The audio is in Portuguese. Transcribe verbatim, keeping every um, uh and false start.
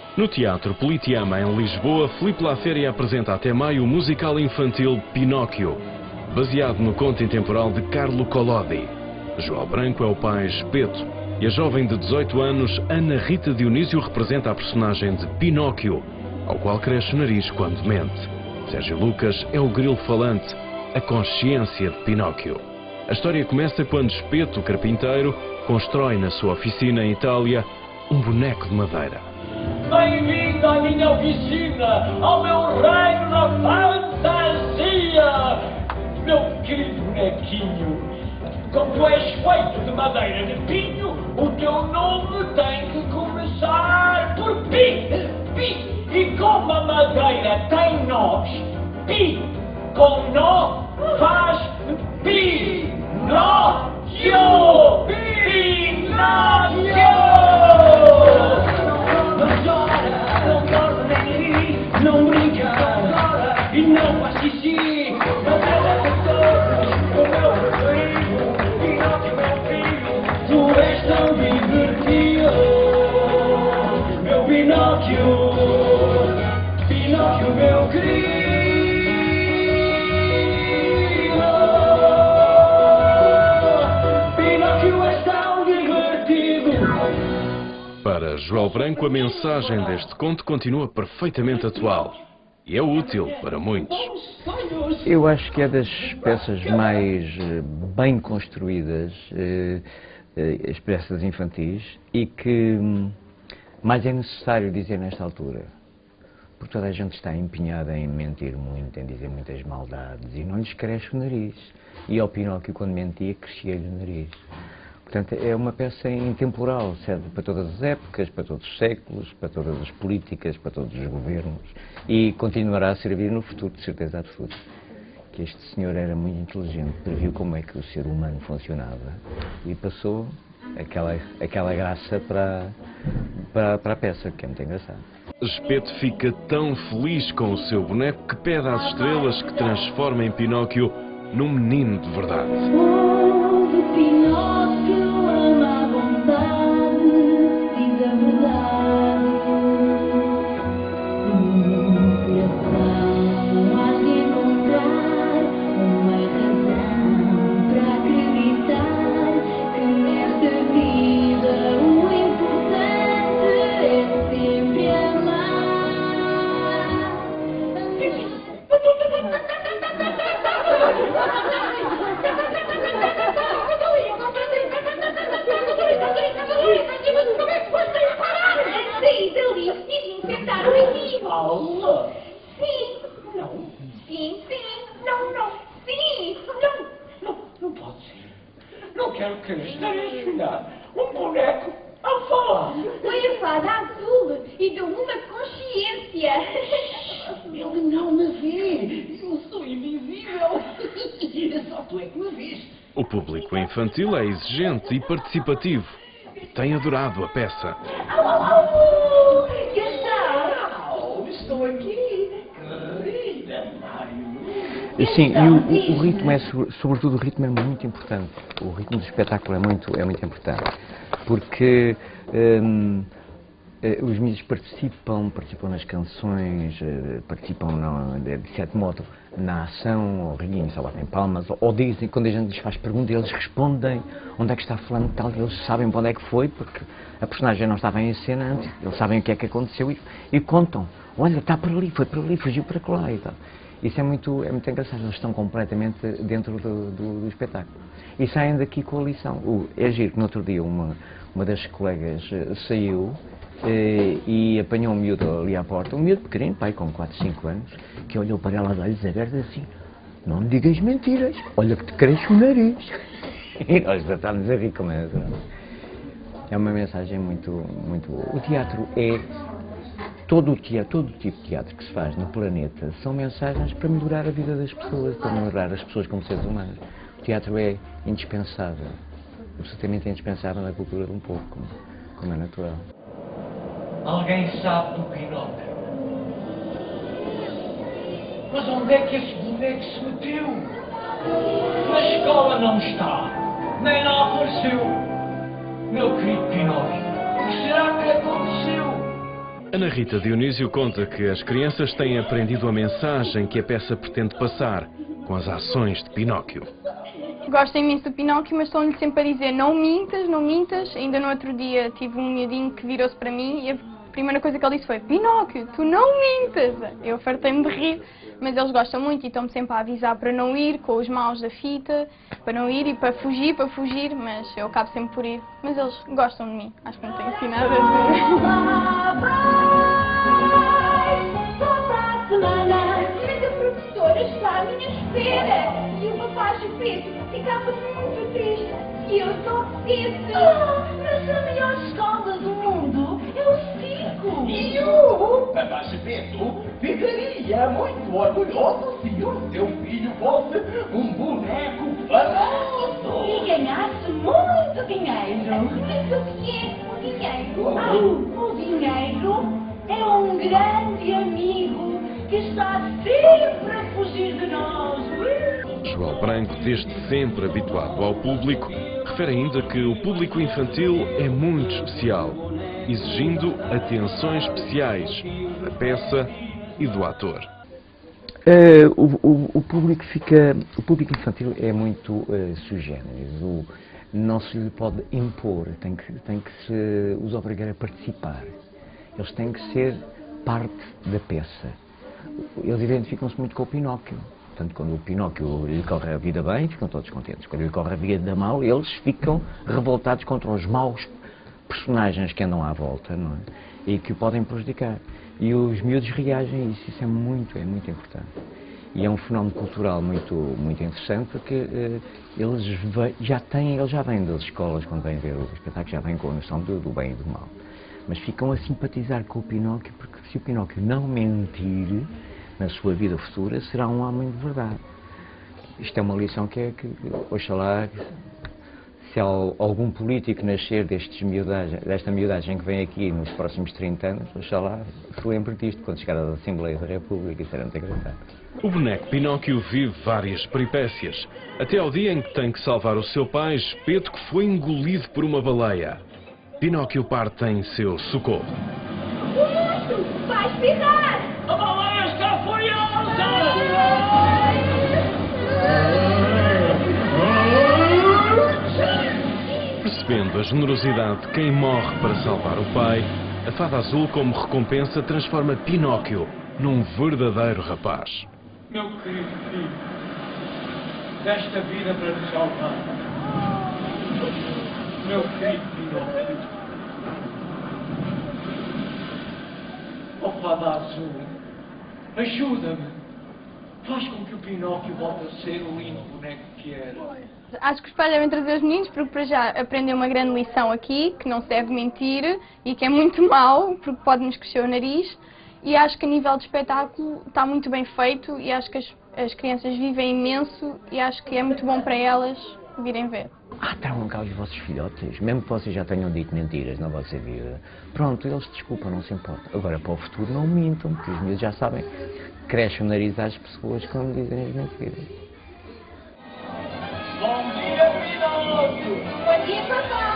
No Teatro Politeama, em Lisboa, Filipe Laféria apresenta até maio o musical infantil Pinóquio, baseado no conto intemporal de Carlo Collodi. João Branco é o pai Espeto e a jovem de dezoito anos, Ana Rita Dionísio, representa a personagem de Pinóquio, ao qual cresce o nariz quando mente. Sérgio Lucas é o grilo falante, a consciência de Pinóquio. A história começa quando Espeto, o carpinteiro, constrói na sua oficina em Itália um boneco de madeira. Bem-vindo à minha oficina, ao meu reino na fantasia! Meu querido bonequinho, como tu és feito de madeira de pinho, o teu nome tem que começar por Pi, Pi. E como a madeira tem nós, Pi com nó faz Pi, nó, yo, Pinóquio! Não brinca agora e não faz xixi. Mas ela é todas o meu preferido. Pinóquio, meu filho, tu és tão divertido. Meu Pinóquio, Pinóquio, meu querido. Pinóquio, és tão divertido. Para João Branco, a mensagem deste conto continua perfeitamente atual e é útil para muitos. Eu acho que é das peças mais bem construídas, as peças infantis, e que mais é necessário dizer nesta altura. Porque toda a gente está empenhada em mentir muito, em dizer muitas maldades, e não lhes cresce o nariz. E ao Pinóquio, quando mentia, crescia-lhe o nariz. Portanto, é uma peça intemporal, serve para todas as épocas, para todos os séculos, para todas as políticas, para todos os governos, e continuará a servir no futuro, de certeza absoluta. Que este senhor era muito inteligente, previu como é que o ser humano funcionava e passou aquela, aquela graça para, para, para a peça, que é muito engraçado. Espeto fica tão feliz com o seu boneco que pede às estrelas que transformem Pinóquio num menino de verdade. Paula! Sim! Não! Sim, sim! Não, não! Sim! Não! Não, não pode ser! Não quero que esteja um boneco a falar! Foi a fada azul e deu-me uma consciência! Ele não me vê! Eu sou invisível! Só tu é que me vês! O público infantil é exigente e participativo e tem adorado a peça. Au, au, au! Que está? Estou aqui, querida Mário. Sim, e o, o ritmo é, sobretudo o ritmo é muito importante. O ritmo do espetáculo é muito, é muito importante. Porque hum, os miúdos participam, participam nas canções, participam, não, de, de certo modo, na ação, ou riem, só batem palmas, ou, ou dizem, quando a gente lhes faz perguntas, eles respondem onde é que está falando tal, eles sabem para onde é que foi, porque a personagem não estava em cena antes, eles sabem o que é que aconteceu e, e contam. Olha, está por ali, foi por ali, fugiu para lá e tal. Isso é muito, é muito engraçado, eles estão completamente dentro do, do, do espetáculo. E saem daqui com a lição. O, é giro que no outro dia uma, uma das colegas saiu eh, e apanhou um miúdo ali à porta, um miúdo pequenino, pai com quatro, cinco anos, que olhou para ela de olhos abertos assim: não me digas mentiras, olha que te cresce o nariz. E nós já estamos a rir com essa. É uma mensagem muito, muito boa. O teatro é... Todo o teatro, todo o tipo de teatro que se faz no planeta são mensagens para melhorar a vida das pessoas, para melhorar as pessoas como seres humanos. O teatro é indispensável, absolutamente indispensável na cultura de um povo, como, como é natural. Alguém sabe do Pinóquio? Mas onde é que esse boneco se meteu? Na escola não está, nem lá apareceu. Meu querido Pinóquio, o que será que lhe aconteceu? Ana Rita Dionísio conta que as crianças têm aprendido a mensagem que a peça pretende passar com as ações de Pinóquio. Gosto imenso do Pinóquio, mas estão-lhe sempre a dizer não mintas, não mintas. Ainda no outro dia tive um miudinho que virou-se para mim e a primeira coisa que ele disse foi: Pinóquio, tu não mintas! Eu fartei-me de rir, mas eles gostam muito e estão-me sempre a avisar para não ir com os maus da fita, para não ir e para fugir, para fugir, mas eu acabo sempre por ir. Mas eles gostam de mim, acho que não tenho assim nada a Mas a professora está à minha espera e o papai Gepeto ficava muito triste e eu só disse: ah, mas a melhor escola do mundo é o circo. E o papai Gepeto ficaria muito orgulhoso se o seu filho fosse um boneco famoso. E ganhasse muito dinheiro. Mas o que é o dinheiro? Ah, o dinheiro é um grande amigo que está sempre a fugir de nós. João Branco, desde sempre habituado ao público, refere ainda que o público infantil é muito especial, exigindo atenções especiais da peça e do ator. Uh, o, o, o público fica, o público infantil é muito uh, sui generis. O, não se lhe pode impor, tem que, tem que se os obrigar a participar. Eles têm que ser parte da peça. Eles identificam-se muito com o Pinóquio. Portanto, quando o Pinóquio lhe corre a vida bem, ficam todos contentes. Quando lhe corre a vida mal, eles ficam revoltados contra os maus personagens que andam à volta, não é? E que o podem prejudicar. E os miúdos reagem a isso. Isso é muito, é muito importante. E é um fenómeno cultural muito, muito interessante, porque uh, eles ve- já têm, eles já vêm das escolas, quando vêm ver o espetáculo, já vêm com a noção do, do bem e do mal. Mas ficam a simpatizar com o Pinóquio, porque se o Pinóquio não mentir na sua vida futura, será um homem de verdade. Isto é uma lição que é que, oxalá, se algum político nascer destes miudagem, desta miudagem que vem aqui nos próximos trinta anos, oxalá se lembre disto quando chegar à Assembleia da República. Isso era muito agradável. O boneco Pinóquio vive várias peripécias, até ao dia em que tem que salvar o seu pai, Gepeto, que foi engolido por uma baleia. Pinóquio parte em seu socorro. O monstro vai espirrar! A baleia está furiosa! Percebendo a generosidade de quem morre para salvar o pai, a Fada Azul, como recompensa, transforma Pinóquio num verdadeiro rapaz. Meu querido filho, desta vida para te salvar. Meu querido Pinóquio. Oh, Fada Azul, ajuda-me. Faz com que o Pinóquio volte a ser o lindo boneco que era. Acho que os pais devem trazer os meninos porque para já aprendem uma grande lição aqui, que não se deve mentir e que é muito mau, porque pode-nos crescer o nariz. E acho que a nível de espetáculo está muito bem feito e acho que as, as crianças vivem imenso e acho que é muito bom para elas virem ver. Ah, tragam cá os vossos filhotes, mesmo que vocês já tenham dito mentiras na vossa vida. Pronto, eles desculpam, não se importa. Agora, para o futuro, não mintam, porque os meus já sabem. Cresce o nariz às pessoas quando dizem as mentiras. Bom dia, Pinóquio! Bom dia, papai!